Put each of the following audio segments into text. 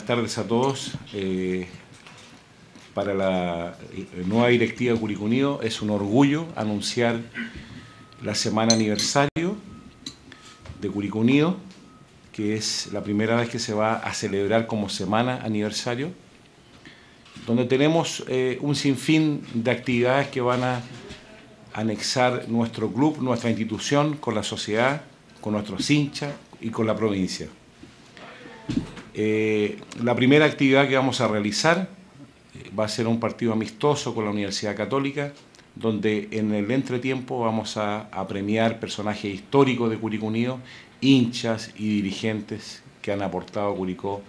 tardes a todos. Para la nueva directiva de Curicó Unido es un orgullo anunciar la semana aniversario de Curicó Unido, que es la primera vez que se va a celebrar como semana aniversario, donde tenemos un sinfín de actividades que van a anexar nuestro club, nuestra institución, con la sociedad, con nuestros hinchas y con la provincia. La primera actividad que vamos a realizar va a ser un partido amistoso con la Universidad Católica, donde en el entretiempo vamos a premiar personajes históricos de Curicó Unido, hinchas y dirigentes que han aportado a Curicó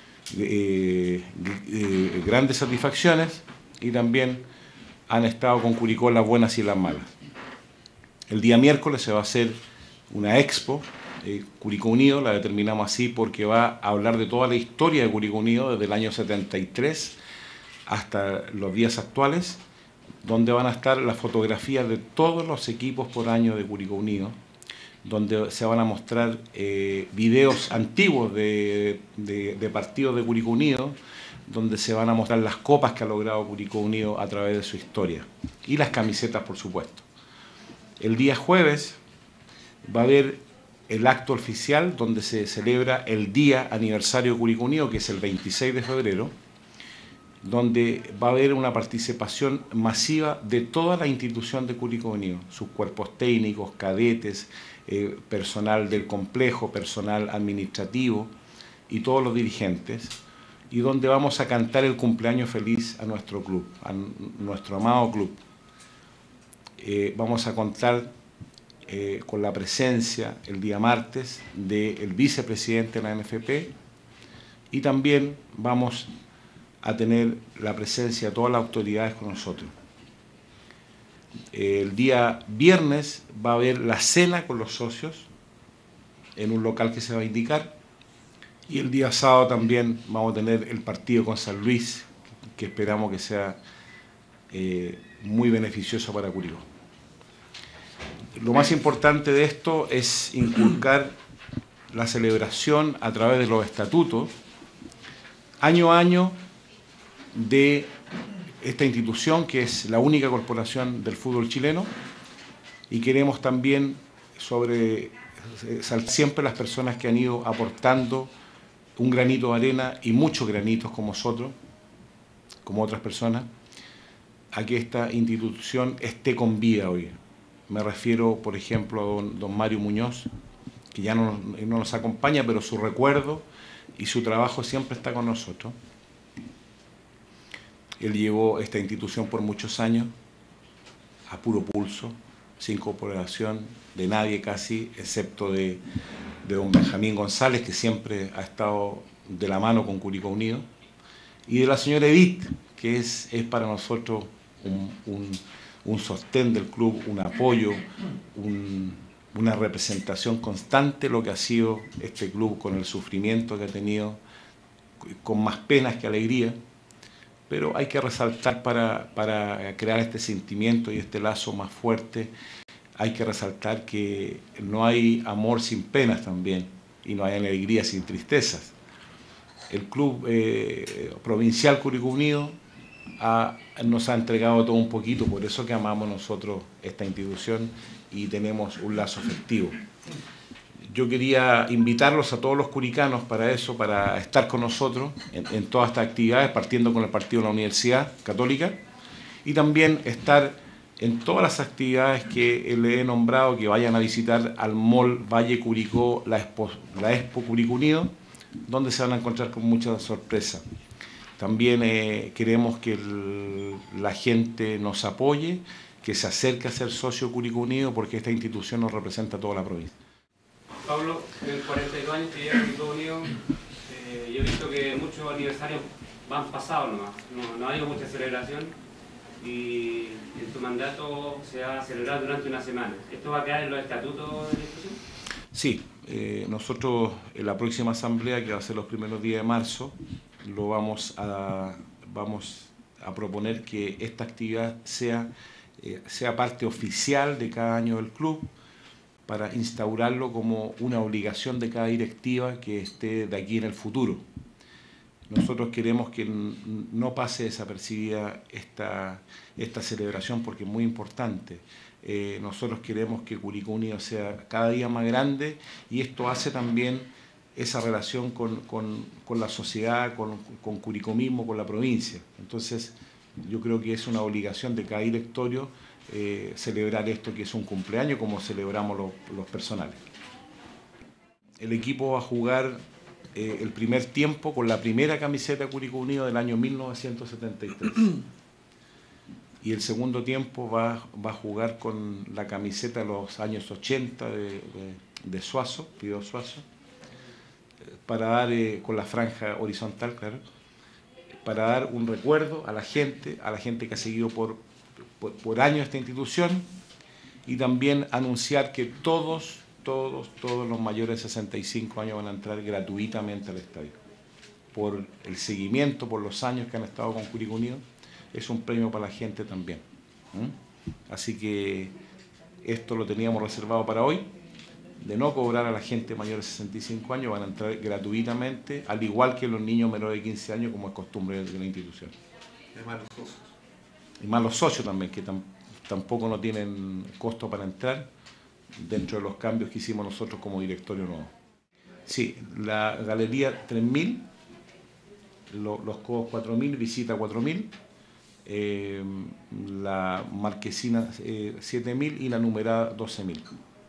grandes satisfacciones y también han estado con Curicó en las buenas y las malas. El día miércoles se va a hacer una expo, Curicó Unido, la determinamos así porque va a hablar de toda la historia de Curicó Unido desde el año 73 hasta los días actuales, donde van a estar las fotografías de todos los equipos por año de Curicó Unido, donde se van a mostrar videos antiguos de partidos de Curicó Unido, donde se van a mostrar las copas que ha logrado Curicó Unido a través de su historia, y las camisetas, por supuesto. El día jueves va a haber el acto oficial donde se celebra el día aniversario de Curicó Unido, que es el 26 de febrero, donde va a haber una participación masiva de toda la institución de Curicó Unido, sus cuerpos técnicos, cadetes, personal del complejo, personal administrativo y todos los dirigentes, y donde vamos a cantar el cumpleaños feliz a nuestro club, a nuestro amado club. Vamos a contar con la presencia el día martes del vicepresidente de la NFP, y también vamos a tener la presencia de todas las autoridades con nosotros. El día viernes va a haber la cena con los socios en un local que se va a indicar, y el día sábado también vamos a tener el partido con San Luis, que esperamos que sea muy beneficioso para Curicó. Lo más importante de esto es inculcar la celebración a través de los estatutos, año a año, de esta institución, que es la única corporación del fútbol chileno, y queremos también siempre las personas que han ido aportando un granito de arena, y muchos granitos como nosotros, como otras personas, a que esta institución esté con vida hoy. Me refiero, por ejemplo, a don Mario Muñoz, que ya no nos acompaña, pero su recuerdo y su trabajo siempre está con nosotros. Él llevó esta institución por muchos años, a puro pulso, sin cooperación de nadie casi, excepto de don Benjamín González, que siempre ha estado de la mano con Curicó Unido, y de la señora Edith, que es para nosotros un sostén del club, un apoyo, una representación constante, lo que ha sido este club, con el sufrimiento que ha tenido, con más penas que alegría. Pero hay que resaltar, para crear este sentimiento y este lazo más fuerte, hay que resaltar que no hay amor sin penas también, y no hay alegría sin tristezas. El club provincial Curicó Unido nos ha entregado todo un poquito, por eso que amamos nosotros esta institución y tenemos un lazo afectivo. Yo quería invitarlos a todos los curicanos para eso, para estar con nosotros en todas estas actividades, partiendo con el partido de la Universidad Católica, y también estar en todas las actividades que le he nombrado, que vayan a visitar al Mall Valle Curicó, la Expo Curicó Unido, donde se van a encontrar con mucha sorpresa. También queremos que la gente nos apoye, que se acerque a ser socio Curicó Unido, porque esta institución nos representa a toda la provincia. Pablo, en 42 años que lleva Curicó Unido, yo he visto que muchos aniversarios van pasados nomás, no ha habido mucha celebración, y en tu mandato se va a celebrar durante una semana. ¿Esto va a quedar en los estatutos de la institución? Sí, nosotros en la próxima asamblea, que va a ser los primeros días de marzo, vamos a proponer que esta actividad sea parte oficial de cada año del club, para instaurarlo como una obligación de cada directiva que esté de aquí en el futuro. Nosotros queremos que no pase desapercibida esta celebración porque es muy importante. Nosotros queremos que Curicó Unido sea cada día más grande y esto hace también esa relación con la sociedad, con Curicó mismo, con la provincia. Entonces, yo creo que es una obligación de cada directorio celebrar esto, que es un cumpleaños, como celebramos los personales. El equipo va a jugar el primer tiempo con la primera camiseta de Curicó Unido del año 1973. Y el segundo tiempo va a jugar con la camiseta de los años 80 de Suazo, Pío Suazo, para dar, con la franja horizontal, claro, para dar un recuerdo a la gente que ha seguido por años esta institución, y también anunciar que todos los mayores de 65 años van a entrar gratuitamente al estadio. Por el seguimiento, por los años que han estado con Curicó Unido, es un premio para la gente también. Así que esto lo teníamos reservado para hoy, de no cobrar a la gente mayor de 65 años, van a entrar gratuitamente, al igual que los niños menores de 15 años, como es costumbre de la institución. Y más los socios también, que tampoco no tienen costo para entrar, dentro de los cambios que hicimos nosotros como directorio nuevo. Sí, la galería 3.000, los codos 4.000, visita 4.000, la marquesina 7.000 y la numerada 12.000.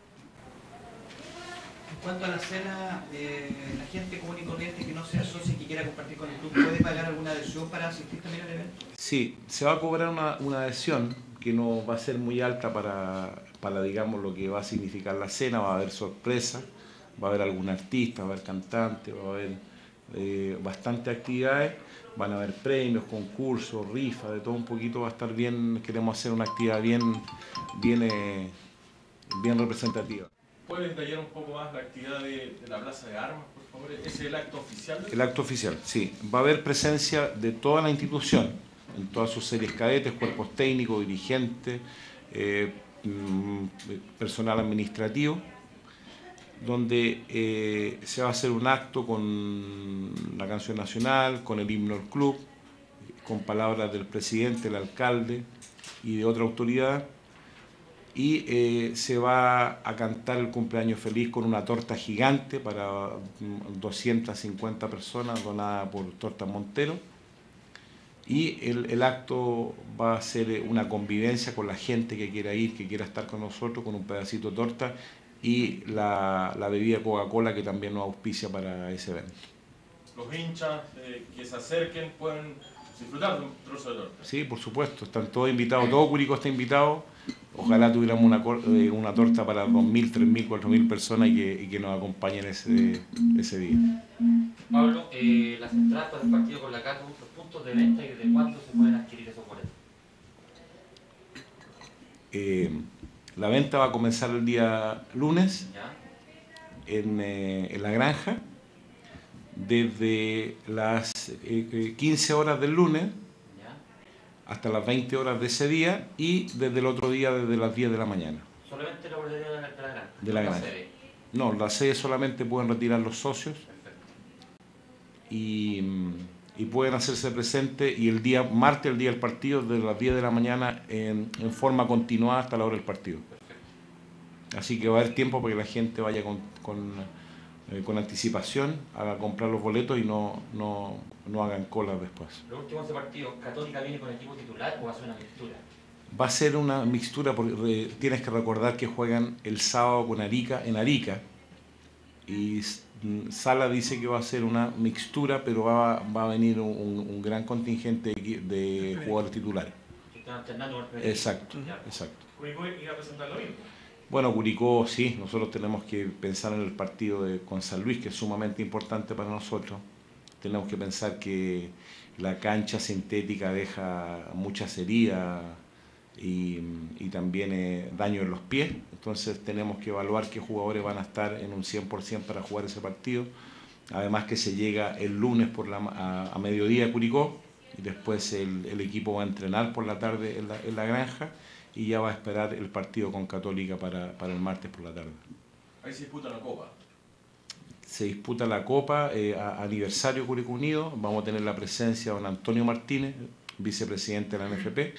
En cuanto a la cena, la gente común y corriente que no sea socio y que quiera compartir con el club, ¿puede pagar alguna adhesión para asistir también al evento? Sí, se va a cobrar una adhesión que no va a ser muy alta para digamos, lo que va a significar la cena. Va a haber sorpresas, va a haber algún artista, va a haber cantante, va a haber bastantes actividades, van a haber premios, concursos, rifas, de todo un poquito. Va a estar bien, queremos hacer una actividad bien representativa. ¿Puedes detallar un poco más la actividad de la Plaza de Armas, por favor? ¿Ese es el acto oficial? El acto oficial, sí. Va a haber presencia de toda la institución, en todas sus series cadetes, cuerpos técnicos, dirigentes, personal administrativo, donde se va a hacer un acto con la canción nacional, con el himno del club, con palabras del presidente, el alcalde y de otra autoridad. Y se va a cantar el cumpleaños feliz con una torta gigante para 250 personas, donada por Tortas Montero. Y el acto va a ser una convivencia con la gente que quiera ir, que quiera estar con nosotros, con un pedacito de torta y la bebida Coca-Cola, que también nos auspicia para ese evento. Los hinchas que se acerquen pueden disfrutar de un trozo de torta. Sí, por supuesto, están todos invitados, todo Curicó está invitado. Ojalá tuviéramos una torta para 2.000, 3.000, 4.000 personas y que nos acompañen ese día. Pablo, las entradas para el partido con la Cato, los puntos de venta y desde cuándo se pueden adquirir esos boletos. La venta va a comenzar el día lunes en la granja, desde las 15 horas del lunes hasta las 20 horas de ese día, y desde el otro día desde las 10 de la mañana. ¿Solamente la boletería de la granja? De la granja. No, la sede solamente pueden retirar los socios. Y pueden hacerse presentes, y el día martes, el día del partido, desde las 10 de la mañana en forma continuada hasta la hora del partido. Así que va a haber tiempo para que la gente vaya con anticipación a comprar los boletos y no hagan colas después. Los últimos de partido, ¿Católica viene con equipo titular o va a ser una mixtura? Va a ser una mixtura, porque tienes que recordar que juegan el sábado con Arica en Arica, y Sala dice que va a ser una mixtura, pero va a venir un gran contingente de jugadores titulares. Exacto, exacto. ¿Curicó iba a presentar lo mismo? Bueno, Curicó sí, nosotros tenemos que pensar en el partido con San Luis, que es sumamente importante para nosotros. Tenemos que pensar que la cancha sintética deja muchas heridas y también daño en los pies. Entonces tenemos que evaluar qué jugadores van a estar en un 100% para jugar ese partido. Además que se llega el lunes a mediodía a Curicó, y después el equipo va a entrenar por la tarde en la granja, y ya va a esperar el partido con Católica para el martes por la tarde. Ahí se disputa la Copa. se disputa la Copa Aniversario Curicó Unido. Vamos a tener la presencia de don Antonio Martínez, vicepresidente de la NFP.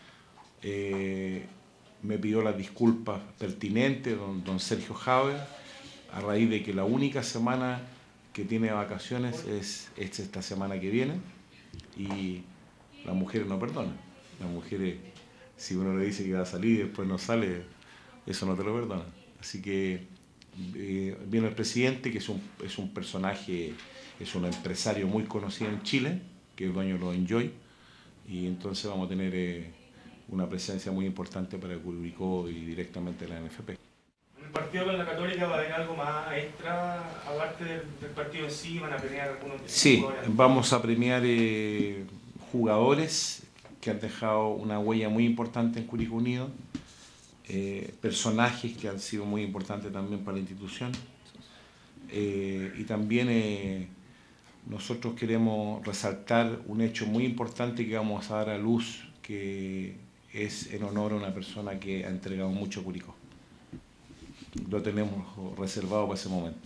Me pidió las disculpas pertinentes don Sergio Javier, a raíz de que la única semana que tiene vacaciones es esta semana que viene, y las mujeres no perdonan. Las mujeres, si uno le dice que va a salir y después no sale, eso no te lo perdonan. Así que viene el presidente, que es un personaje, es un empresario muy conocido en Chile, que es el dueño de los Enjoy, y entonces vamos a tener una presencia muy importante para Curicó y directamente la NFP. ¿El partido con la Católica va a haber algo más extra, aparte del partido en sí? ¿Van a premiar algunos? Sí, vamos a premiar jugadores que han dejado una huella muy importante en Curicó Unido, personajes que han sido muy importantes también para la institución, y también nosotros queremos resaltar un hecho muy importante que vamos a dar a luz, que es en honor a una persona que ha entregado mucho a Curicó. Lo tenemos reservado para ese momento.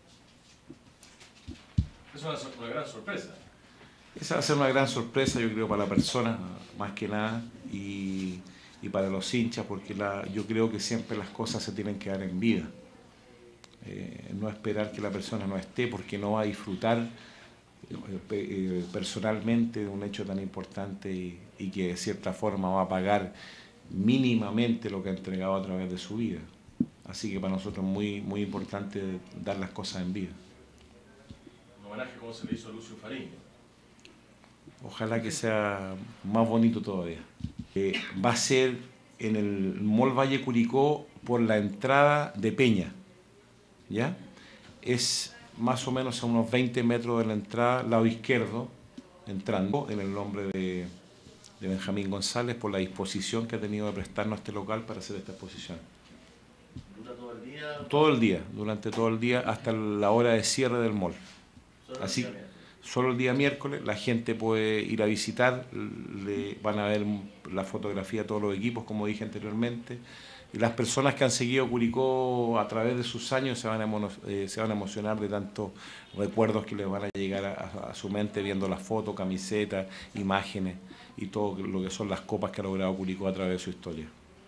Es una gran sorpresa. Esa va a ser una gran sorpresa, yo creo, para la persona, más que nada, y para los hinchas, porque yo creo que siempre las cosas se tienen que dar en vida. No esperar que la persona no esté, porque no va a disfrutar personalmente de un hecho tan importante y que de cierta forma va a pagar mínimamente lo que ha entregado a través de su vida. Así que para nosotros es muy, muy importante dar las cosas en vida. Un homenaje como se le hizo a Lucio Fariña. Ojalá que sea más bonito todavía. Va a ser en el Mall Valle Curicó por la entrada de Peña, ¿ya? Es más o menos a unos 20 metros de la entrada, lado izquierdo, entrando, en el nombre de Benjamín González, por la disposición que ha tenido de prestarnos este local para hacer esta exposición. ¿Dura todo el día? Todo el día, durante todo el día, hasta la hora de cierre del mall. Así, solo el día miércoles la gente puede ir a visitar, van a ver la fotografía de todos los equipos, como dije anteriormente, y las personas que han seguido Curicó a través de sus años se van a emocionar de tantos recuerdos que les van a llegar a su mente viendo las fotos, camisetas, imágenes y todo lo que son las copas que ha logrado Curicó a través de su historia.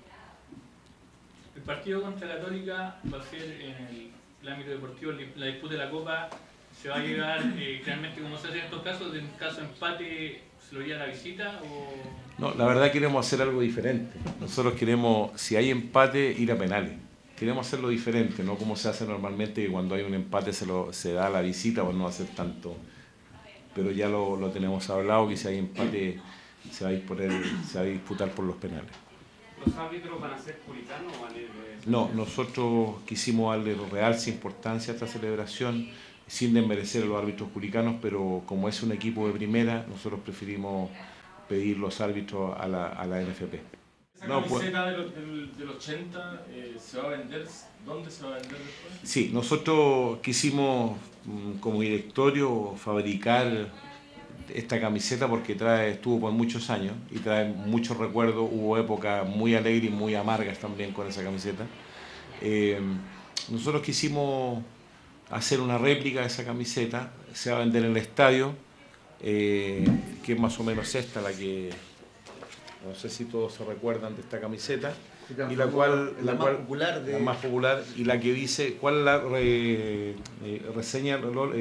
El partido contra la Católica va a ser en el ámbito deportivo, la disputa de la Copa. ¿Se va a llegar realmente, como se hace en estos casos, en caso de empate, se lo lleva a la visita? O... No, la verdad queremos hacer algo diferente. Nosotros queremos, si hay empate, ir a penales. Queremos hacerlo diferente, no como se hace normalmente, que cuando hay un empate se da a la visita, por no hacer tanto. Pero ya lo tenemos hablado, que si hay empate se va a disputar por los penales. ¿Los árbitros van a ser puritanos o van a ir No, nosotros quisimos darle realza importancia a esta celebración, sin desmerecer a los árbitros curicanos, pero como es un equipo de primera, nosotros preferimos pedir los árbitros a la NFP. ¿Esa camiseta del 80 se va a vender? ¿Dónde se va a vender después? Sí, nosotros quisimos como directorio fabricar esta camiseta porque estuvo por muchos años y trae muchos recuerdos. Hubo épocas muy alegres y muy amargas también con esa camiseta. Nosotros quisimos hacer una réplica de esa camiseta, se va a vender en el estadio, que es más o menos esta, la que, no sé si todos se recuerdan de esta camiseta, y la más popular, y la que dice, ¿cuál es la reseña,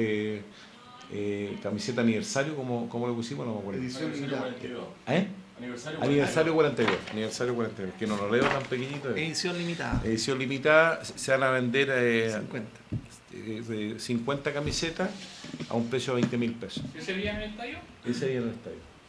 camiseta aniversario, ¿cómo lo pusimos? No me acuerdo. Edición limitada. Aniversario 42, que no lo leo tan pequeñito. Edición limitada. Edición limitada, se van a vender 50. 50 camisetas a un precio de 20.000 pesos. ¿Ese día en el estadio? Ese día en el estadio.